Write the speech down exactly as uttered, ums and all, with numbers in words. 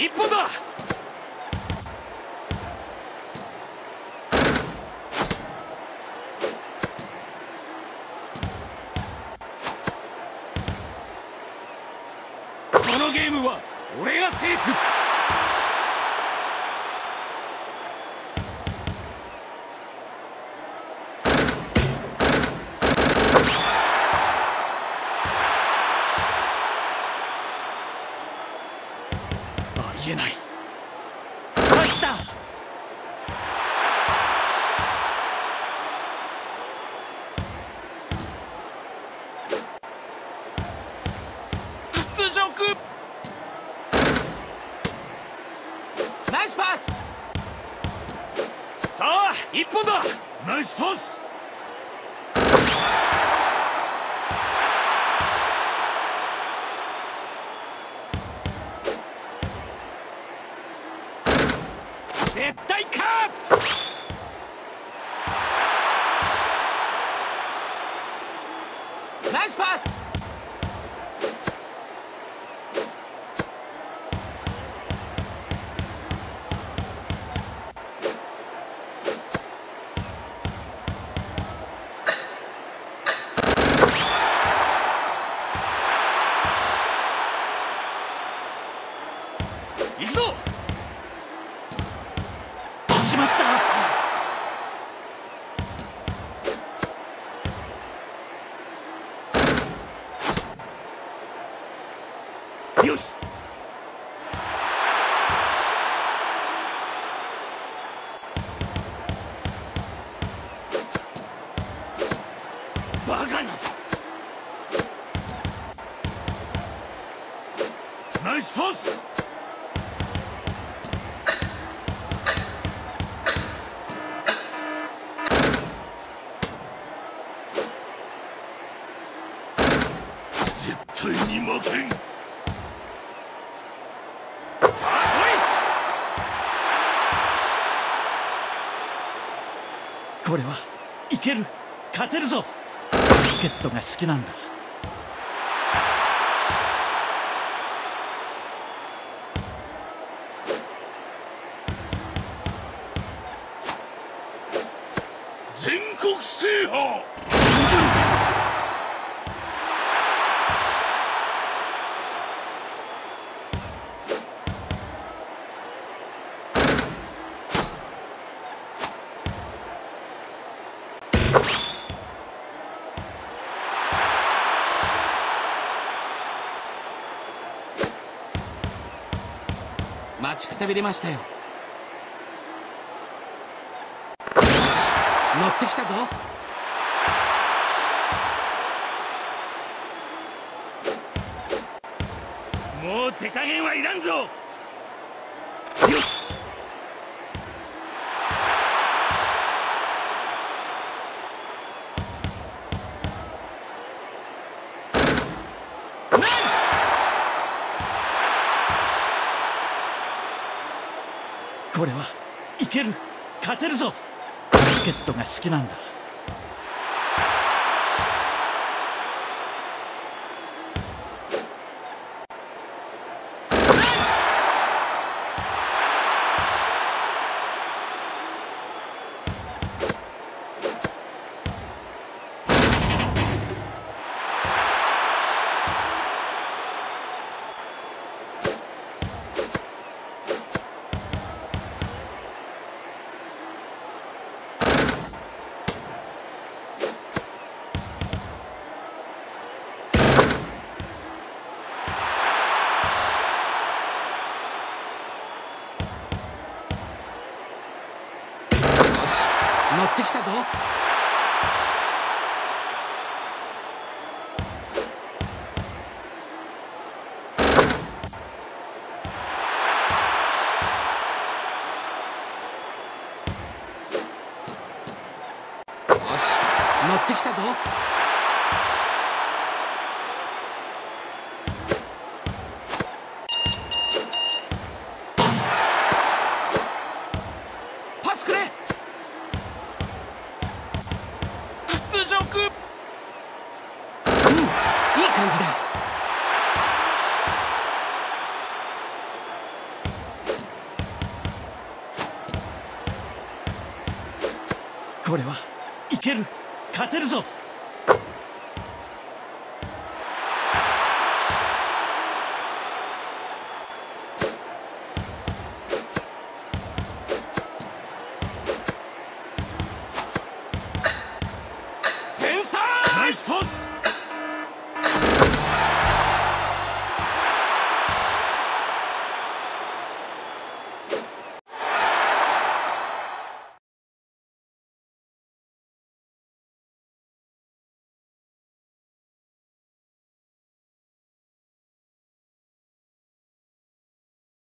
一本だ。このゲームは俺が制す。ありえない。入った。屈辱。ナイスパス。さあ一本だ。ナイスパス。絶対か。ナイスパス。行くぞ。しまった。よし。バカな。ナイスパス。絶対に負けん。さあ来い。これはいける。勝てるぞ。バスケットが好きなんだ。全国制覇。待ちくたびれましたよ。よし、乗ってきたぞ。もう手加減はいらんぞ。よし。ナイス。これはいける。勝てるぞ。バスケットが好きなんだ。乗ってきたぞ。よし、乗ってきたぞ。パスくれ。屈辱。うん、いい感じだ。 これはいける、勝てるぞ。